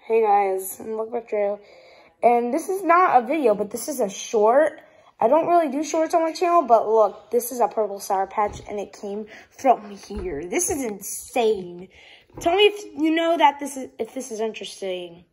Hey guys, I'm Look Back Drew, and this is not a video, but this is a short. I don't really do shorts on my channel, but look, this is a purple Sour Patch, and it came from here. This is insane. Tell me if you know that if this is interesting.